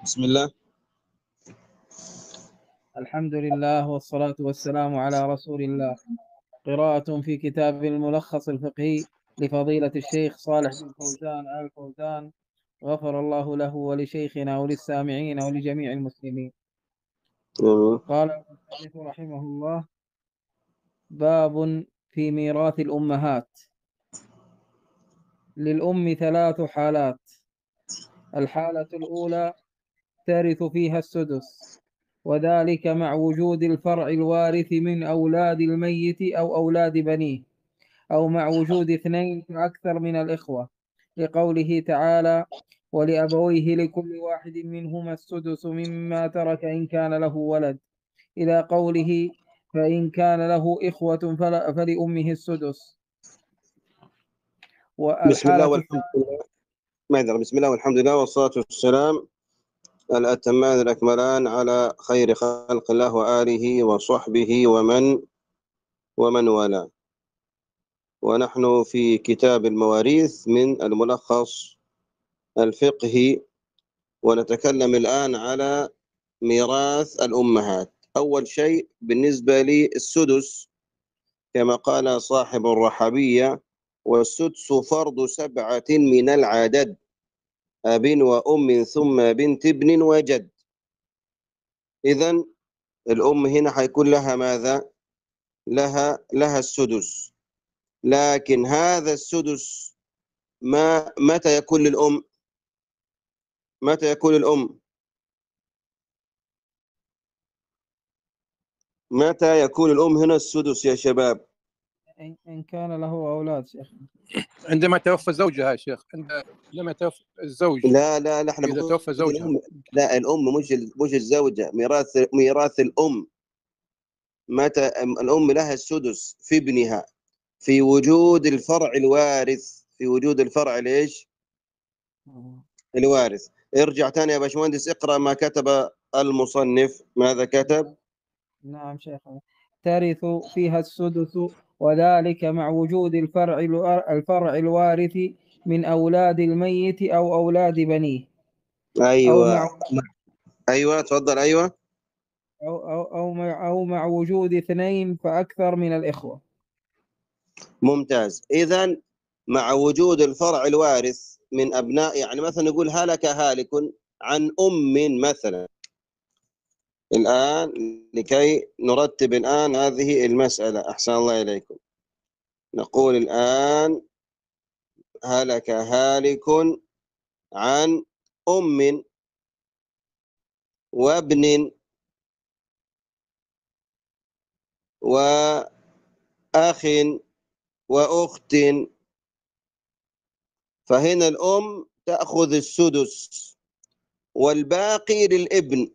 بسم الله. الحمد لله والصلاة والسلام على رسول الله. قراءة في كتاب الملخص الفقهي لفضيلة الشيخ صالح بن فوزان آل فوزان، غفر الله له ولشيخنا وللسامعين ولجميع المسلمين. قال المؤلف رحمه الله: باب في ميراث الأمهات. للأم 3 حالات. الحالة الأولى ترث فيها السدس، وذلك مع وجود الفرع الوارث من أولاد الميت أو أولاد بنيه، أو مع وجود 2 فأكثر من الإخوة، لقوله تعالى: ولأبويه لكل واحد منهما السدس مما ترك إن كان له ولد، إلى قوله: فإن كان له إخوة فلأمه السدس. بسم الله والحالة والحمد لله. بسم الله والحمد لله والصلاة والسلام الأتمان الأكملان على خير خلق الله وآله وصحبه ومن والاه. ونحن في كتاب المواريث من الملخص الفقهي، ونتكلم الآن على ميراث الأمهات. أول شيء بالنسبة للسدس، كما قال صاحب الرحبية: والسدس فرض 7 من العدد، أب وأم ثم بنت ابن وجد. إذن الأم هنا حيكون لها ماذا؟ لها السدس. لكن هذا السدس متى يكون للأم؟ متى يكون الأم؟ متى يكون الأم هنا السدس يا شباب؟ إن كان له أولاد شيخ. عندما توفى زوجها يا شيخ، لما توفى الزوج. لا احنا إذا توفى زوجها. لا، الأم مش الزوجة. ميراث الأم. متى الأم لها السدس في ابنها في وجود الفرع الوارث. في وجود الفرع ليش؟ الوارث. ارجع تاني يا باشمهندس، اقرأ ما كتب المصنف. ماذا كتب؟ نعم شيخ. ترث فيها السدس، وذلك مع وجود الفرع الوارث من أولاد الميت أو أولاد بنيه. أيوة، أيوة تفضل. أيوة، أو مع وجود 2 فأكثر من الإخوة. ممتاز. إذن مع وجود الفرع الوارث من أبناء، يعني مثلا نقول هلك هالك عن أم مثلا. الآن لكي نرتب الآن هذه المسألة، أحسن الله إليكم، نقول الآن هلك هالك عن أم وابن وأخ وأخت، فهنا الأم تأخذ السدس، والباقي للابن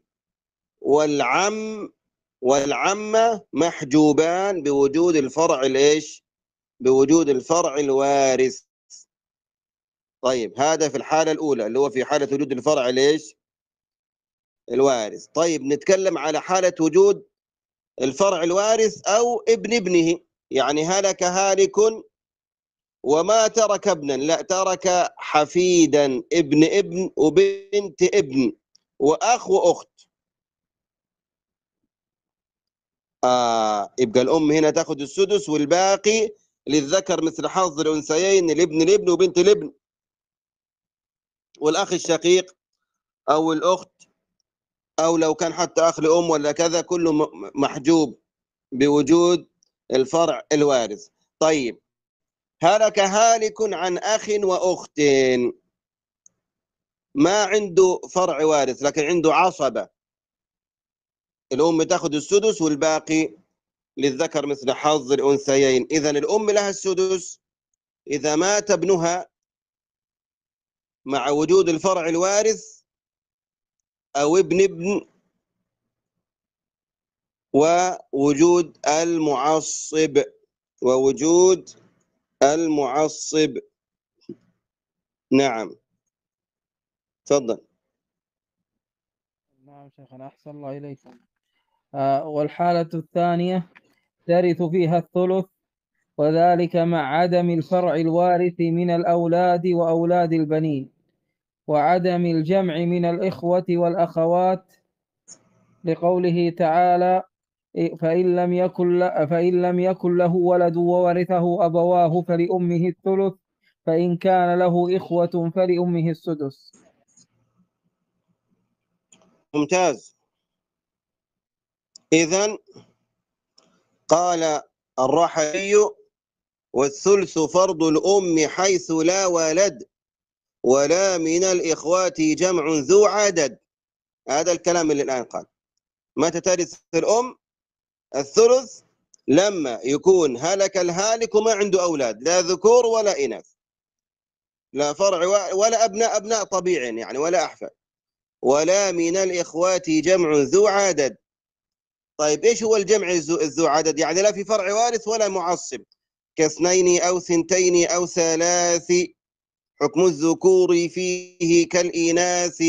والعمة محجوبان بوجود الفرع الإيش؟ بوجود الفرع الوارث. طيب، هذا في الحالة الأولى اللي هو في حالة وجود الفرع ليش؟ الوارث. طيب، نتكلم على حالة وجود الفرع الوارث أو ابن ابنه، يعني هلك هالك وما ترك ابنا، لا، ترك حفيدا، ابن وبنت ابن وأخ وأخت. يبقى الأم هنا تاخد السدس، والباقي للذكر مثل حظ الأنثيين، الابن وبنت الابن والأخ الشقيق أو الأخت، أو لو كان حتى أخ لأم ولا كذا، كله محجوب بوجود الفرع الوارث. طيب، هلك هالك عن أخ وأخت، ما عنده فرع وارث لكن عنده عصبة. الأم تأخذ السدس والباقي للذكر مثل حظ الأنثيين. إذن الأم لها السدس إذا مات ابنها مع وجود الفرع الوارث أو ابن ووجود المعصب. نعم، تفضل. نعم شيخنا، أحسن الله إليكم. والحالة الثانية ترث فيها الثلث، وذلك مع عدم الفرع الوارث من الأولاد وأولاد البنين، وعدم الجمع من الإخوة والأخوات لقوله تعالى فإن لم يكن له ولد وورثه أبواه فلأمه الثلث فإن كان له إخوة فلأمه السدس. ممتاز. إذن قال الرحبي والثلث فرض الأم حيث لا ولد ولا من الإخوات جمع ذو عدد. هذا الكلام اللي الآن قال. متى ترث الأم الثلث؟ لما يكون هلك الهالك وما عنده أولاد، لا ذكور ولا إناث، لا فرع ولا أبناء طبيعي يعني ولا أحفاد، ولا من الإخوات جمع ذو عدد. طيب إيش هو الجمع ذو عدد؟ يعني لا في فرع وارث ولا معصب، كاثنين أو ثنتين أو ثلاث، حكم الذكور فيه كالإناث،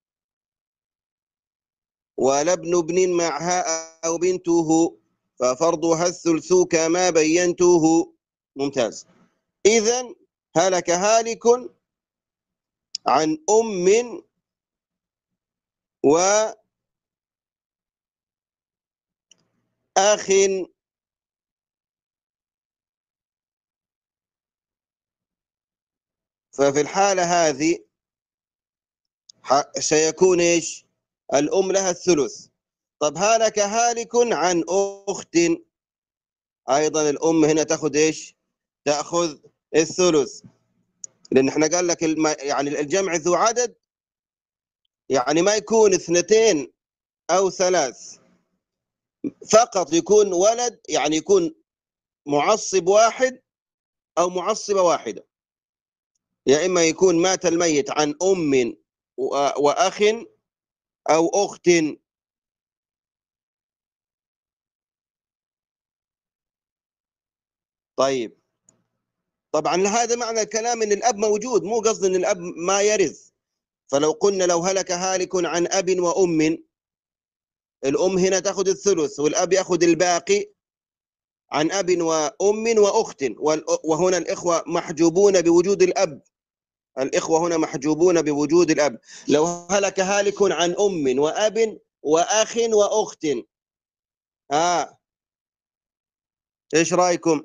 ولا ابن معها أو بنته ففرضها الثلث كما بينته. ممتاز. إذن هلك هالك عن أم وأخ، ففي الحالة هذه سيكون إيش؟ الأم لها الثلث. طب هلك هالك عن أخت، أيضا الأم هنا تأخذ إيش؟ تأخذ الثلث، لأن احنا قال لك يعني الجمع ذو عدد يعني ما يكون اثنتين أو ثلاث فقط، يكون ولد، يعني يكون معصب واحد أو معصبة واحدة، يا إما يكون مات الميت عن أم وأخ أو أخت. طيب طبعا هذا معنى الكلام ان الاب موجود، مو قصد ان الاب ما يرث. فلو قلنا لو هلك هالك عن اب وام، الام هنا تاخذ الثلث والاب ياخذ الباقي عن اب وام واخت، وهنا الاخوه محجوبون بوجود الاب، الاخوه هنا محجوبون بوجود الاب. لو هلك هالك عن ام واب واخ واخت، ايش رايكم؟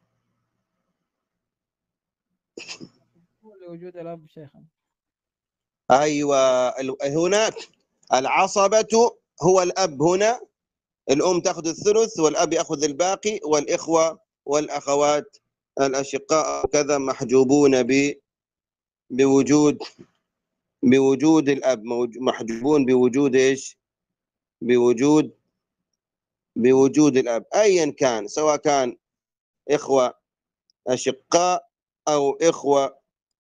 لوجود الأب شيخنا. ايوه، هنا العصبة هو الاب، هنا الام تاخذ الثلث والاب ياخذ الباقي، والاخوه والاخوات الاشقاء كذا محجوبون بوجود الاب، محجوبون بوجود ايش؟ بوجود الاب، ايا كان، سواء كان اخوه اشقاء او اخوه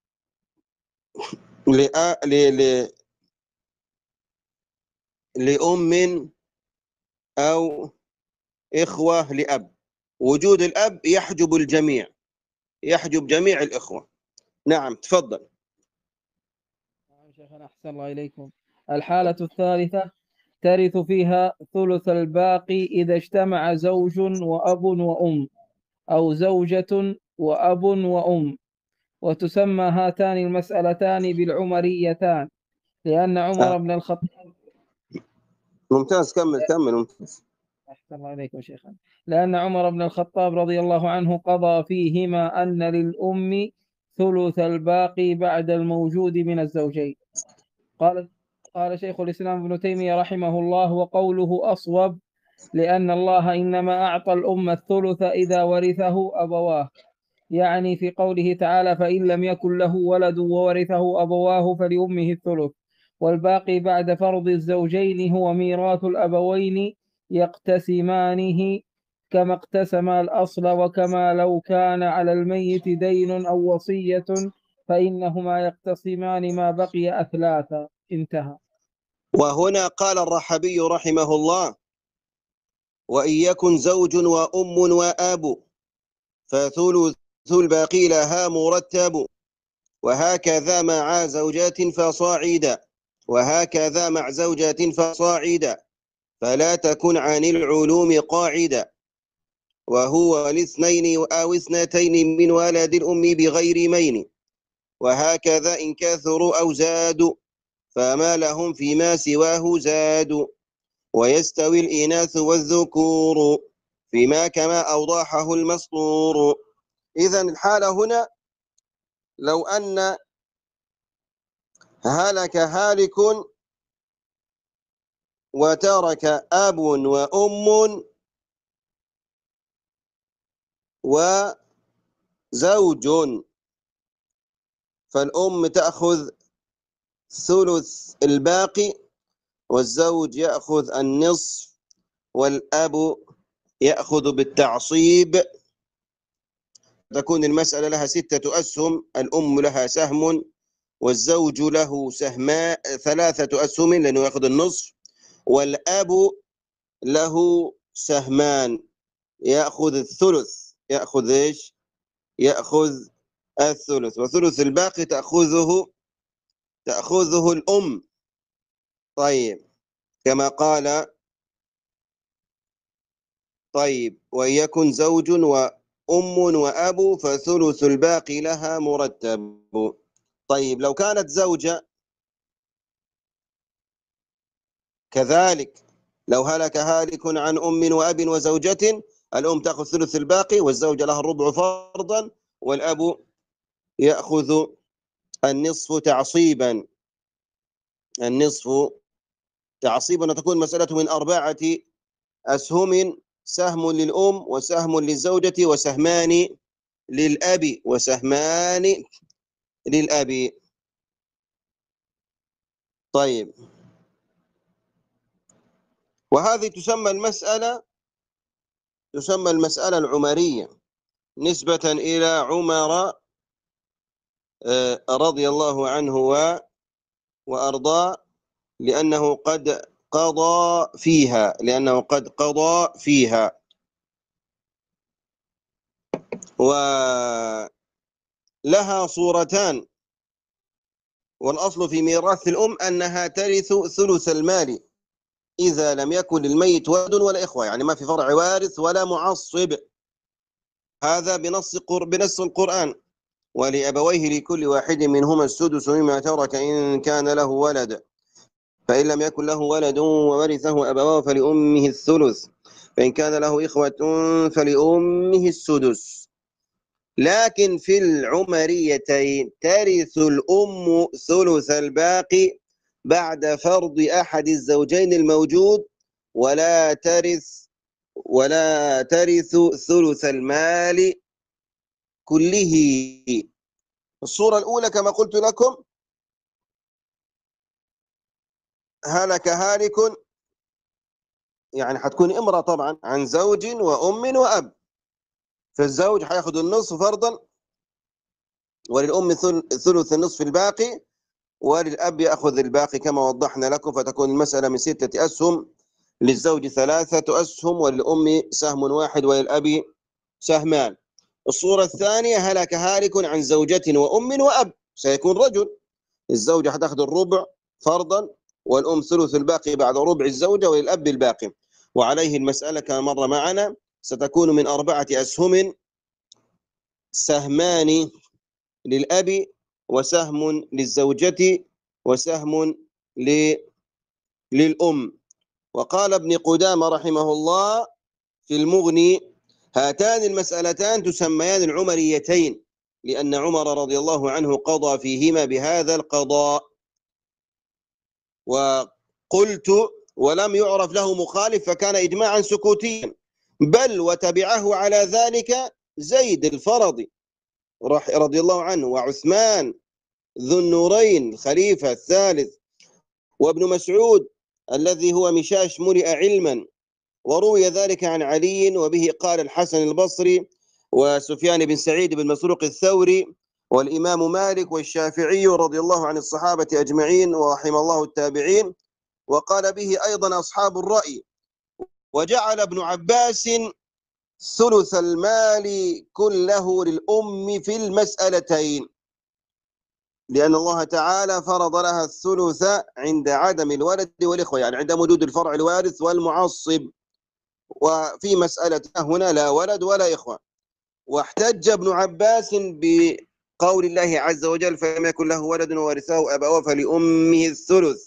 لأم أو إخوة لأب، وجود الأب يحجب الجميع، يحجب جميع الإخوة. نعم تفضل. شيخنا أحسن الله إليكم. الحالة الثالثة ترث فيها ثلث الباقي إذا اجتمع زوج وأب وأم، أو زوجة وأب وأم. وتسمى هاتان المسألتان بالعمريتان، لأن عمر بن الخطاب. ممتاز، كمل ممتاز. أحسن الله إليكم شيخنا. لأن عمر بن الخطاب رضي الله عنه قضى فيهما أن للأم ثلث الباقي بعد الموجود من الزوجين. قال شيخ الإسلام ابن تيمية رحمه الله: وقوله أصوب، لأن الله إنما أعطى الأم الثلث إذا ورثه أبواه، يعني في قوله تعالى: فإن لم يكن له ولد وورثه أبواه فلأمه الثلث، والباقي بعد فرض الزوجين هو ميراث الأبوين يقتسمانه كما اقتسما الأصل، وكما لو كان على الميت دين أو وصية فإنهما يقتسمان ما بقي أثلاثا. انتهى. وهنا قال الرحبي رحمه الله: وإن يكن زوج وأم وأب فثلث الباقي لها مرتب، وهكذا مع زوجات فصاعدا، وهكذا مع زوجات فصاعدا، فلا تكن عن العلوم قاعدا، وهو الاثنين أو اثنتين من ولد الأم بغير مين، وهكذا إن كثروا أو زادوا فما لهم فيما سواه زادوا، ويستوي الإناث والذكور فيما كما أوضحه المسطور. إذن الحالة هنا لو أن هلك هالك وترك أب وأم وزوج، فالأم تأخذ ثلث الباقي، والزوج يأخذ النصف، والأب يأخذ بالتعصيب. تكون المسألة لها 6 أسهم، الأم لها سهم، والزوج له سهمان 3 أسهم لأنه يأخذ النصف، والأب له سهمان يأخذ الثلث. يأخذ إيش؟ يأخذ الثلث، وثلث الباقي تأخذه الأم. طيب كما قال طيب وإن يكن زوج وأم وأب فثلث الباقي لها مرتب. طيب لو كانت زوجة كذلك، لو هلك هالك عن أم وأب وزوجة، الأم تأخذ ثلث الباقي، والزوجة لها الربع فرضا، والأب يأخذ النصف تعصيبا. النصف تعصيبا، وتكون مسألته من 4 أسهم، سهم للأم وسهم للزوجة وسهمان للأب وسهمان للأب. طيب وهذه تسمى المسألة العمرية نسبة إلى عمر رضي الله عنه وأرضاه، لأنه قد قضى فيها. ولها صورتان، والأصل في ميراث الأم أنها ترث ثلث المال إذا لم يكن للميت ولد ولا إخوة، يعني ما في فرع وارث ولا معصب، هذا بنص القرآن. ولأبويه لكل واحد منهما السدس مما ترك إن كان له ولد، فإن لم يكن له ولد وورثه أبواه فلأمه الثلث، فإن كان له إخوة فلأمه السدس. لكن في العمريتين ترث الأم ثلث الباقي بعد فرض أحد الزوجين الموجود، ولا ترث ثلث المال كله. الصورة الأولى كما قلت لكم، هلك هالك، يعني حتكون امرأة طبعا عن زوج وأم وأب، فالزوج حياخذ النصف فرضا، وللأم ثلث النصف الباقي، وللأب يأخذ الباقي كما وضحنا لكم. فتكون المسألة من 6 أسهم، للزوج 3 أسهم، وللأم سهم واحد، وللأب سهمان. الصورة الثانية هلك هالك عن زوجة وأم وأب، سيكون رجل، الزوجة حتأخذ الربع فرضا، والأم ثلث الباقي بعد ربع الزوجة، وللأب الباقي. وعليه المسألة كما مر معنا ستكون من 4 أسهم، سهمان للأب وسهم للزوجة وسهم للأم. وقال ابن قدامة رحمه الله في المغني: هاتان المسألتان تسميان العمريتين، لأن عمر رضي الله عنه قضى فيهما بهذا القضاء. وقلت: ولم يعرف له مخالف، فكان إجماعا سكوتيا، بل وتبعه على ذلك زيد الفرضي رضي الله عنه، وعثمان ذو النورين الخليفة الثالث، وابن مسعود الذي هو مشاش ملئ علما. وروي ذلك عن علي، وبه قال الحسن البصري وسفيان بن سعيد بن مسروق الثوري والإمام مالك والشافعي رضي الله عن الصحابة أجمعين ورحم الله التابعين. وقال به أيضا أصحاب الرأي. وجعل ابن عباس ثلث المال كله للأم في المسألتين، لأن الله تعالى فرض لها الثلث عند عدم الولد والإخوة، يعني عند وجود الفرع الوارث والمعصب، وفي مسألة هنا لا ولد ولا إخوة. واحتج ابن عباس قول الله عز وجل فلم يكن له ولد وورثه أبواه فلأمه الثلث،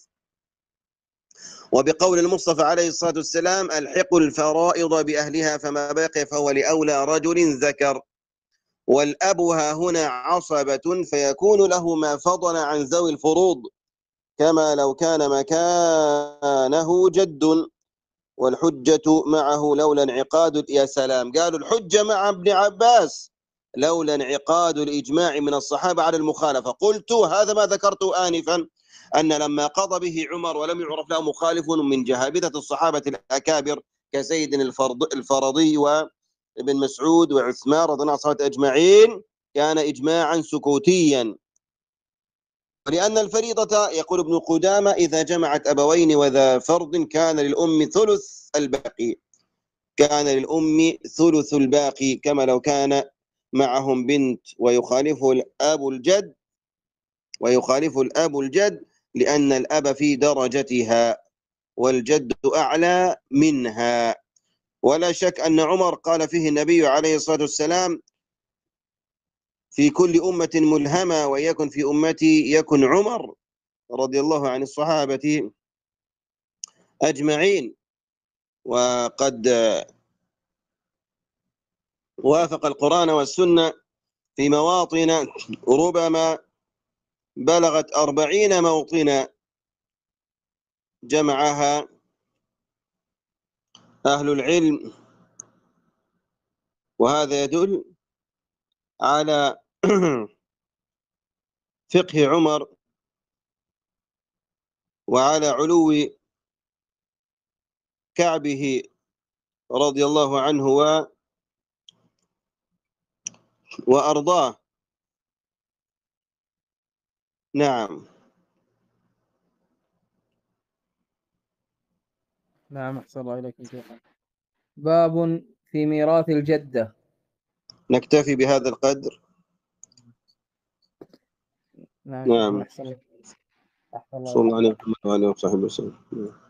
وبقول المصطفى عليه الصلاة والسلام الحقوا الفرائض بأهلها فما بقي فهو لأولى رجل ذكر، والأب ها هنا عصبة فيكون له ما فضل عن ذوي الفروض كما لو كان مكانه جد، والحجة معه لولا انعقاد يا سلام، قالوا الحجة مع ابن عباس لولا انعقاد الإجماع من الصحابة على المخالفة. قلت هذا ما ذكرته آنفا، أن لما قضى به عمر ولم يعرف له مخالف من جهابذة الصحابة الأكابر كسيد الفرضي وابن مسعود وعثمان رضي الله عنهم أجمعين كان إجماعا سكوتيا. ولأن الفريضة يقول ابن قدامة إذا جمعت أبوين وذا فرض كان للأم ثلث الباقي، كان للأم ثلث الباقي كما لو كان معهم بنت ويخالفه الأب الجد لأن الأب في درجتها والجد أعلى منها. ولا شك أن عمر قال فيه النبي عليه الصلاة والسلام في كل أمة ملهمة ويكن في أمتي يكن عمر رضي الله عن الصحابة أجمعين. وقد وافق القرآن والسنة في مواطن ربما بلغت 40 موطنا جمعها أهل العلم، وهذا يدل على فقه عمر وعلى علو كعبه رضي الله عنه وأرضاه. نعم. نعم أحسن الله إليك يا شيخ. باب في ميراث الجدة. نكتفي بهذا القدر. نعم نعم. أحسن الله. أحسن الله صلى الله إليك. عليه وسلم وآله وصحبه وسلم.